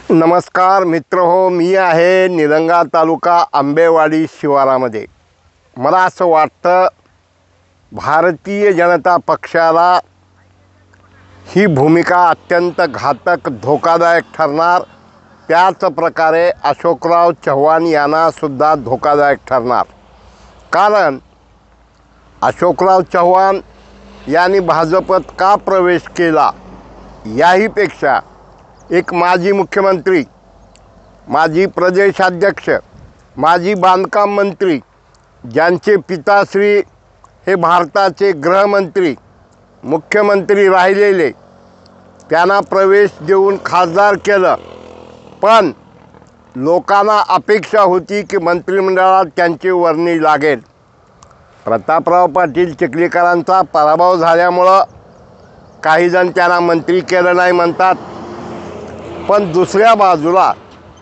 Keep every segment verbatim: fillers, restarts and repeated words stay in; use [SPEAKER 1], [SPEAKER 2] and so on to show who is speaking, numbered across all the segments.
[SPEAKER 1] नमस्कार मित्र हो, मी आहे निलंगा तालुका आंबेवाडी शिवारामध्ये। मला असं वाटतं भारतीय जनता पक्षाला ही भूमिका अत्यंत घातक धोकादायक ठरणार, त्याच प्रकारे अशोकराव चव्हाण यांना सुद्धा धोकादायक ठरणार। कारण अशोकराव चव्हाण यांनी भाजपत का प्रवेश केला याहीपेक्षा एक माजी मुख्यमंत्री, माजी प्रदेशाध्यक्ष, माजी बांधकाम मंत्री, ज्यांचे पिताश्री हे भारताचे गृहमंत्री मुख्यमंत्री राहिलेले, त्यांना प्रवेश देऊन खासदार केलं। पण लोकांना अपेक्षा होती की मंत्रिमंडळात त्यांची वर्णी लागेल। प्रतापराव पाटील चिखलीकरांचा पराभव झाल्यामुळं काही जण त्यांना मंत्री केलं नाही म्हणतात, पण दुसऱ्या बाजूला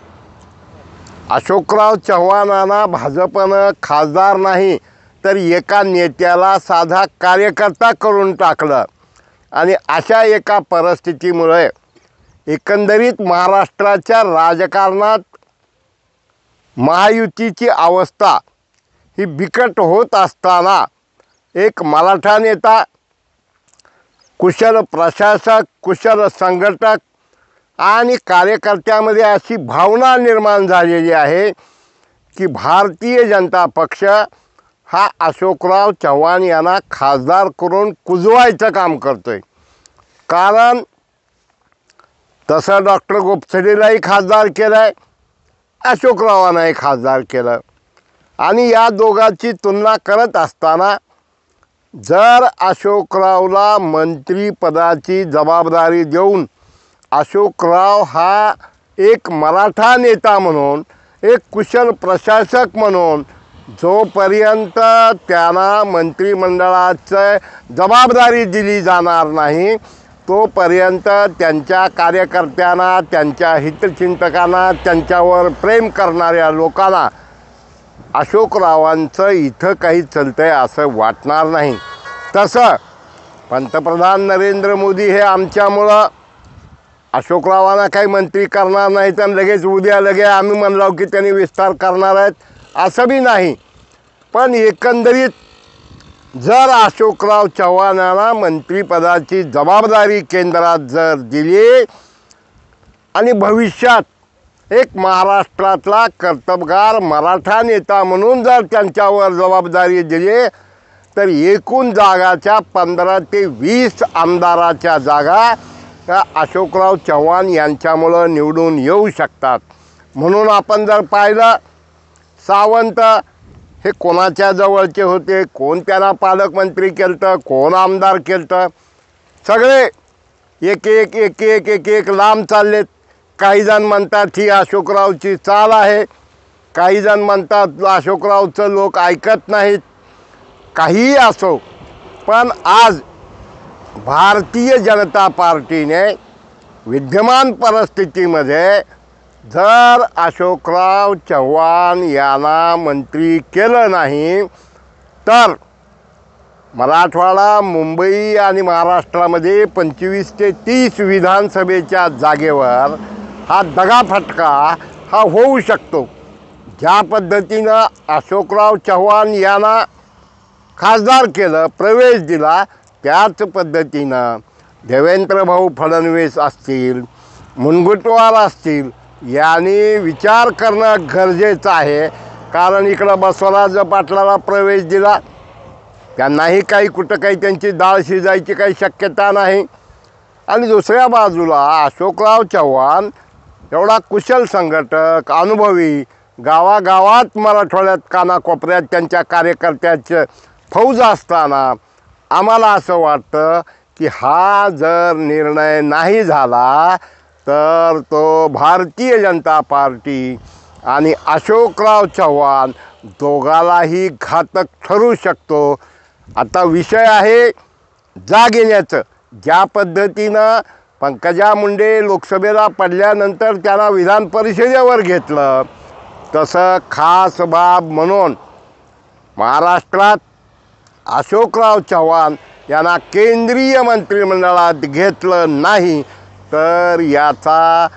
[SPEAKER 1] अशोकराव चव्हाणांना भाजपनं खासदार नाही तर एका नेत्याला साधा कार्यकर्ता करून टाकलं। आणि अशा एका परिस्थितीमुळे एकंदरीत महाराष्ट्राच्या राजकारणात महायुतीची अवस्था ही बिकट होत असताना एक मराठा नेता, कुशल प्रशासक, कुशल संघटक आणि कार्यकर्त्यामध्ये अशी भावना निर्माण झालेली आहे की भारतीय जनता पक्ष हा अशोकराव चव्हाण यांना खासदार करून कुजवायचं काम करतोय। कारण तसं डॉक्टर गोपछडेलाही खासदार केलं आहे, अशोकरावांनाही खासदार केलं। आणि या दोघांची तुलना करत असताना जर अशोकरावला मंत्रिपदाची जबाबदारी देऊन अशोकराव हा एक मराठा नेता म्हणून, एक कुशल प्रशासक म्हणून जोपर्यंत त्यांना मंत्रिमंडळाची जबाबदारी दिली जाणार नाही तोपर्यंत त्यांच्या कार्यकर्त्यांना, त्यांच्या हितचिंतकांना, त्यांच्यावर प्रेम करणाऱ्या लोकांना अशोकरावांचं इथं काही चलतंय असं वाटणार नाही। तसं पंतप्रधान नरेंद्र मोदी हे आमच्यामुळं अशोकरावांना काही मंत्री करणार नाही तर लगेच उद्या लगे आम्ही म्हणलो की त्यांनी विस्तार करणार आहेत असं बी नाही। पण एकंदरीत जर अशोकराव चव्हाणांना मंत्रिपदाची जबाबदारी केंद्रात जर दिली आणि भविष्यात एक महाराष्ट्रातला कर्तबगार मराठा नेता म्हणून जर त्यांच्यावर जबाबदारी दिली तर एकूण जागाच्या पंधरा ते वीस आमदाराच्या जागा अशोकराव चव्हाण यांच्यामुळं निवडून येऊ शकतात। म्हणून आपण जर पाहिलं सावंत हे कोणाच्या जवळचे होते, कोण त्यांना पालकमंत्री केलं, कोण आमदार केलं, सगळे एक एक एक एक एक एक लांब चाललेत। काही जण म्हणतात ही अशोकरावची चाल आहे, काही जण म्हणतात अशोकरावचं लोक ऐकत नाहीत। काहीही असो, पण आज भारतीय जनता पार्टीने विद्यमान परिस्थितीमध्ये जर अशोकराव चव्हाण यांना मंत्री केलं नाही तर मराठवाडा, मुंबई आणि महाराष्ट्रामध्ये पंचवीस ते तीस विधानसभेच्या जागेवर हा दगाफटका हा होऊ शकतो। ज्या पद्धतीनं अशोकराव चव्हाण यांना खासदार केलं, प्रवेश दिला, त्याच पद्धतीनं देवेंद्र भाऊ फडणवीस असतील, मुनगंटीवार असतील, यांनी विचार करणं गरजेचं आहे। कारण इकडं बसवराज पाटलाला प्रवेश दिला, त्यांनाही काही कुठं काही त्यांची डाळ शिजायची काही शक्यता नाही। आणि दुसऱ्या बाजूला अशोकराव चव्हाण एवढा कुशल संघटक, अनुभवी, गावागावात मराठवाड्यात कानाकोपऱ्यात त्यांच्या कार्यकर्त्याचं फौज असताना आम्हाला असं वाटतं की हा जर निर्णय नाही झाला तर तो भारतीय जनता पार्टी आणि अशोकराव चव्हाण दोघालाही घातक ठरू शकतो। आता विषय आहे जाग येण्याचं। ज्या पद्धतीनं पंकजा मुंडे लोकसभेला पडल्यानंतर त्यांना विधान परिषदेवर घेतलं, तसं खास बाब म्हणून महाराष्ट्रात अशोकराव चव्हाण यांना केंद्रीय मंत्रिमंडळात घेतलं नाही तर याचा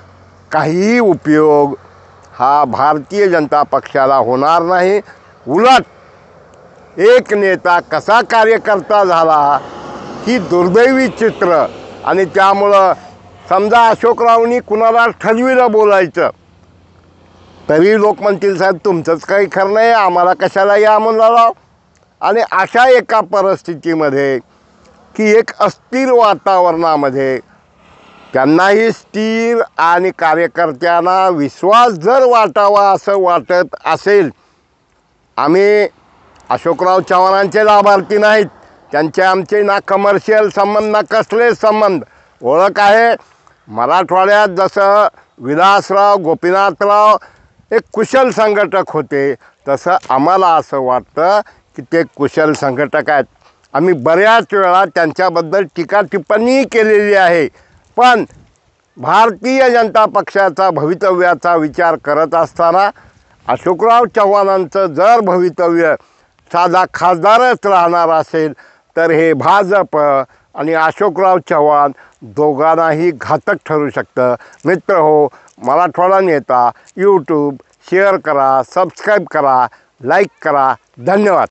[SPEAKER 1] काहीही उपयोग हा भारतीय जनता पक्षाला होणार नाही। उलट एक नेता कसा कार्यकर्ता झाला ही दुर्दैवी चित्र। आणि त्यामुळं समजा अशोकरावांनी कुणाला ठरविलं बोलायचं तरी लोक म्हणतील साहेब तुमचंच काही खरं नाही, आम्हाला कशाला या म्हणला। आणि अशा एका परिस्थितीमध्ये की एक अस्थिर वातावरणामध्ये त्यांनाही स्थिर आणि कार्यकर्त्यांना विश्वास जर वाटावा असं वाटत असेल, आम्ही अशोकराव चव्हाणांचे लाभार्थी नाहीत, त्यांचे आमचे ना कमर्शियल संबंध ना कसले संबंध। ओळख आहे मराठवाड्यात जसं विलासराव गोपीनाथराव एक कुशल संघटक होते तसं आम्हाला असं वाटतं की ते कुशल संघटक आहेत। आम्ही बऱ्याच वेळा त्यांच्याबद्दल टीका टिप्पणी केलेली आहे, पण भारतीय जनता पक्षाचा भवितव्याचा विचार करत असताना अशोकराव चव्हाणांचं जर भवितव्य साधा खासदारच राहणार असेल तर हे भाजप आणि अशोकराव चव्हाण दोघांनाही घातक ठरू शकतं। मित्र हो, मराठवाडा नेता यूट्यूब शेअर करा, सबस्क्राईब करा, लाईक करा। धन्यवाद।